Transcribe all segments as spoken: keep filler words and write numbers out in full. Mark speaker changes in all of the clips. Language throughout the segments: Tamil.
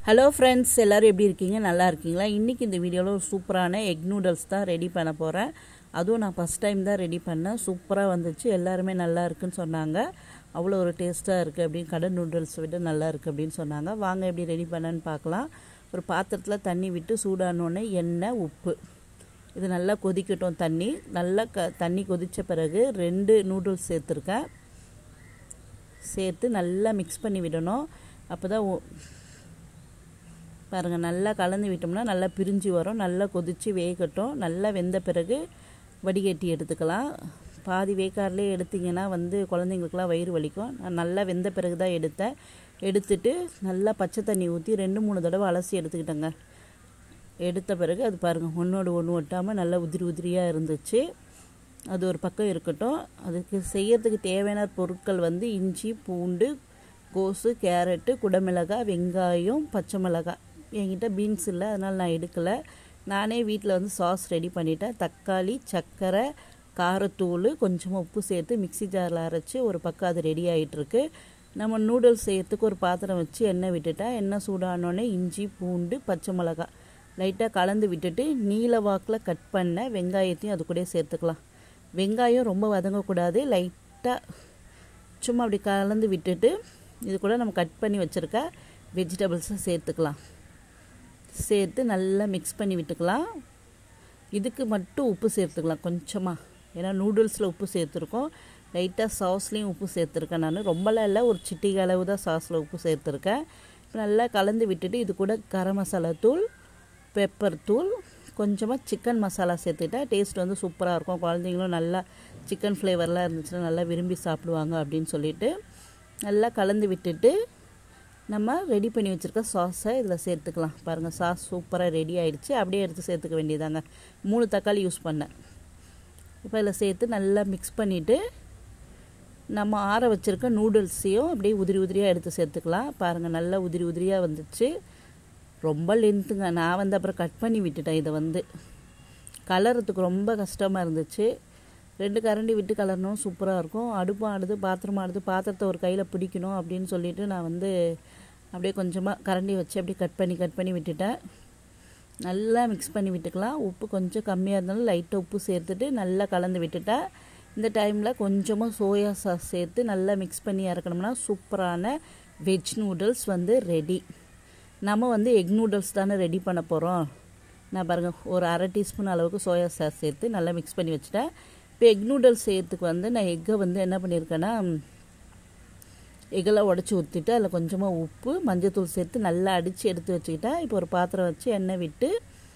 Speaker 1: ஹலோ ஃப்ரெண்ட்ஸ், எல்லோரும் எப்படி இருக்கீங்க? நல்லா இருக்கீங்களா? இன்றைக்கி இந்த வீடியோவில் ஒரு சூப்பரான எக் நூடுல்ஸ் தான் ரெடி பண்ண போகிறேன். அதுவும் நான் ஃபஸ்ட் டைம் தான் ரெடி பண்ணேன். சூப்பராக வந்துச்சு. எல்லாருமே நல்லா இருக்குன்னு சொன்னாங்க. அவ்வளோ ஒரு டேஸ்ட்டாக இருக்குது அப்படின்னு, கடை நூடுல்ஸ் விட நல்லா இருக்குது அப்படின்னு சொன்னாங்க. வாங்க எப்படி ரெடி பண்ணேன்னு பார்க்கலாம். ஒரு பாத்திரத்தில் தண்ணி விட்டு சூடானோடனே எண்ணெய், உப்பு இது நல்லா கொதிக்கட்டும். தண்ணி நல்லா க தண்ணி கொதித்த பிறகு ரெண்டு நூடுல்ஸ் சேர்த்துருக்கேன். சேர்த்து நல்லா மிக்ஸ் பண்ணி விடணும். அப்போ தான் பாருங்கள், நல்லா கலந்து விட்டோம்னா நல்லா பிரிஞ்சு வரும். நல்லா கொதித்து வேகட்டும். நல்லா வெந்த பிறகு வடிகட்டி எடுத்துக்கலாம். பாதி வேக்காரிலே எடுத்திங்கன்னா வந்து குழந்தைங்களுக்குலாம் வயிறு வலிக்கும். நான் நல்லா வெந்த பிறகு தான் எடுத்தேன். எடுத்துட்டு நல்லா பச்சை தண்ணி ஊற்றி ரெண்டு மூணு தடவை அலசி எடுத்துக்கிட்டேங்க. எடுத்த பிறகு அது பாருங்கள், ஒன்றோடு ஒன்று ஒட்டாமல் நல்லா உதிரி உதிரியாக இருந்துச்சு. அது ஒரு பக்கம் இருக்கட்டும். அதுக்கு செய்யறதுக்கு தேவையான பொருட்கள் வந்து இஞ்சி, பூண்டு, கோஸு, கேரட்டு, குடமிளகாய், வெங்காயம், பச்சை மிளகாய். என்கிட்ட பீன்ஸ் இல்லை, அதனால் நான் எடுக்கலை. நானே வீட்டில் வந்து சாஸ் ரெடி பண்ணிட்டேன். தக்காளி, சர்க்கரை, காரத்தூள், கொஞ்சமாக உப்பு சேர்த்து மிக்சி ஜாரில் அரைச்சி ஒரு பக்கம் அது ரெடி ஆகிட்டுருக்கு. நம்ம நூடுல்ஸ் செய்யறதுக்கு ஒரு பாத்திரம் வச்சு எண்ணெய் விட்டுட்டேன். எண்ணெய் சூடானோடனே இஞ்சி, பூண்டு, பச்சை மிளகாய் லைட்டாக கலந்து விட்டுட்டு நீல வாக்கில் கட் பண்ண வெங்காயத்தையும் அது கூட சேர்த்துக்கலாம். வெங்காயம் ரொம்ப வதங்கக்கூடாது. லைட்டாக சும்மா அப்படி கலந்து விட்டுட்டு இது கூட நம்ம கட் பண்ணி வச்சுருக்க வெஜிடபிள்ஸை சேர்த்துக்கலாம். சேர்த்து நல்லா மிக்ஸ் பண்ணி விட்டுக்கலாம். இதுக்கு மட்டும் உப்பு சேர்த்துக்கலாம் கொஞ்சமாக, ஏன்னா நூடுல்ஸில் உப்பு சேர்த்துருக்கோம். லைட்டாக சாஸ்லேயும் உப்பு சேர்த்துருக்கேன். நான் ரொம்பலாம் இல்லை, ஒரு சிட்டிகை அளவு தான் சாஸில் உப்பு சேர்த்துருக்கேன். இப்போ நல்லா கலந்து விட்டுட்டு இது கூட கரம் மசாலா தூள், பெப்பர் தூள், கொஞ்சமாக சிக்கன் மசாலா சேர்த்துட்டா டேஸ்ட் வந்து சூப்பராக இருக்கும். குழந்தைங்களும் நல்லா சிக்கன் ஃப்ளேவர்லாம் இருந்துச்சுன்னா நல்லா விரும்பி சாப்பிடுவாங்க அப்படின்னு சொல்லிட்டு நல்லா கலந்து விட்டுட்டு நம்ம ரெடி பண்ணி வச்சுருக்க சாஸை இதில் சேர்த்துக்கலாம். பாருங்கள், சாஸ் சூப்பராக ரெடி ஆகிடுச்சு. அப்படியே எடுத்து சேர்த்துக்க வேண்டியதாங்க. மூணு தக்காளி யூஸ் பண்ணேன். இப்போ இதில் சேர்த்து நல்லா மிக்ஸ் பண்ணிவிட்டு நம்ம ஆற வச்சுருக்க நூடுல்ஸையும் அப்படியே உதிரி உதிரியாக எடுத்து சேர்த்துக்கலாம். பாருங்கள், நல்லா உதிரி உதிரியாக வந்துச்சு. ரொம்ப லென்த்துங்க. நான் வந்து அப்புறம் கட் பண்ணி விட்டுட்டேன். இதை வந்து கலர்றதுக்கு ரொம்ப கஷ்டமாக இருந்துச்சு. ரெண்டு கரண்டி விட்டு கலரணும், சூப்பராக இருக்கும். அடுப்பும் ஆடுது, பாத்திரமும் ஆடுது, பாத்திரத்தை ஒரு கையில் பிடிக்கணும் அப்படின்னு சொல்லிட்டு நான் வந்து அப்படியே கொஞ்சமாக கரண்டி வச்சு அப்படியே கட் பண்ணி கட் பண்ணி விட்டுட்டேன். நல்லா மிக்ஸ் பண்ணி விட்டுக்கலாம். உப்பு கொஞ்சம் கம்மியாக இருந்தாலும் லைட்டாக உப்பு சேர்த்துட்டு நல்லா கலந்து விட்டுட்டேன். இந்த டைமில் கொஞ்சமாக சோயா சாஸ் சேர்த்து நல்லா மிக்ஸ் பண்ணி இறக்கணும்னா சூப்பரான வெஜ் நூடுல்ஸ் வந்து ரெடி. நம்ம வந்து எக் நூடுல்ஸ் தானே ரெடி பண்ண போகிறோம். நான் பாருங்கள், ஒரு அரை டீஸ்பூன் அளவுக்கு சோயா சாஸ் சேர்த்து நல்லா மிக்ஸ் பண்ணி வச்சுட்டேன். இப்போ எக் நூடுல்ஸ் செய்யறதுக்கு வந்து நான் எக்கை வந்து என்ன பண்ணியிருக்கேன்னா, எக்கெல்லாம் உடச்சி ஊற்றிட்டு அதில் கொஞ்சமாக உப்பு, மஞ்சத்தூள் சேர்த்து நல்லா அடித்து எடுத்து வச்சுக்கிட்டேன். இப்போ ஒரு பாத்திரம் வச்சு எண்ணெய் விட்டு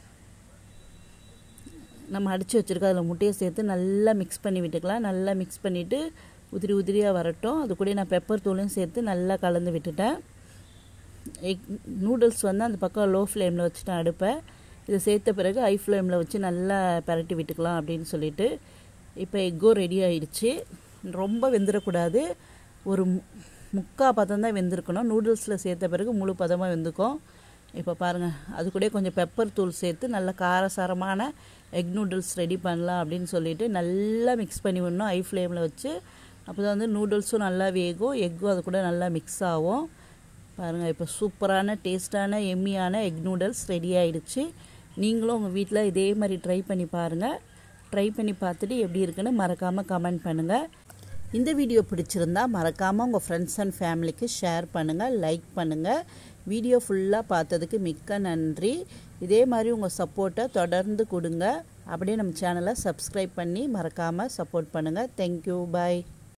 Speaker 1: நம்ம அடித்து வச்சுருக்க அதில் முட்டையை சேர்த்து நல்லா மிக்ஸ் பண்ணி விட்டுக்கலாம். நல்லா மிக்ஸ் பண்ணிவிட்டு உதிரி உதிரியாக வரட்டும். அது கூட நான் பெப்பர் தூளையும் சேர்த்து நல்லா கலந்து விட்டுட்டேன். எக் நூடுல்ஸ் வந்து அந்த பக்கம் லோ ஃப்ளேமில் வச்சுட்டேன் அடுப்பை. இதை சேர்த்த பிறகு ஹை ஃப்ளேமில் வச்சு நல்லா பரட்டி விட்டுக்கலாம் அப்படின்னு சொல்லிட்டு இப்போ எக்கும் ரெடி ஆகிடுச்சு. ரொம்ப வெந்துடக்கூடாது, ஒரு முக்கா பதம் தான் வெந்திருக்கணும். நூடுல்ஸில் சேர்த்த பிறகு முழு பதமாக வெந்துக்கும். இப்போ பாருங்கள், அது கூட கொஞ்சம் பெப்பர் தூள் சேர்த்து நல்ல காரசாரமான எக் நூடுல்ஸ் ரெடி பண்ணலாம் அப்படின்னு சொல்லிட்டு நல்லா மிக்ஸ் பண்ணி விடணும் ஹை ஃப்ளேமில் வச்சு. அப்போ தான் வந்து நூடுல்ஸும் நல்லா வேகும், எக்கும் அது கூட நல்லா மிக்ஸ் ஆகும். பாருங்கள், இப்போ சூப்பரான டேஸ்டான எம்மியான எக் நூடுல்ஸ் ரெடி ஆகிடுச்சு. நீங்களும் உங்கள் வீட்டில் இதே மாதிரி ட்ரை பண்ணி பாருங்கள். ட்ரை பண்ணி பார்த்துட்டு எப்படி இருக்குன்னு மறக்காமல் கமெண்ட் பண்ணுங்கள். இந்த வீடியோ பிடிச்சிருந்தா மறக்காமல் உங்கள் ஃப்ரெண்ட்ஸ் அண்ட் ஃபேமிலிக்கு ஷேர் பண்ணுங்கள், லைக் பண்ணுங்கள். வீடியோ ஃபுல்லாக பார்த்ததுக்கு மிக்க நன்றி. இதே மாதிரி உங்கள் சப்போர்ட்டை தொடர்ந்து கொடுங்க. அப்படியே நம்ம சேனலை சப்ஸ்கிரைப் பண்ணி மறக்காமல் சப்போர்ட் பண்ணுங்கள். தேங்க்யூ, பாய்.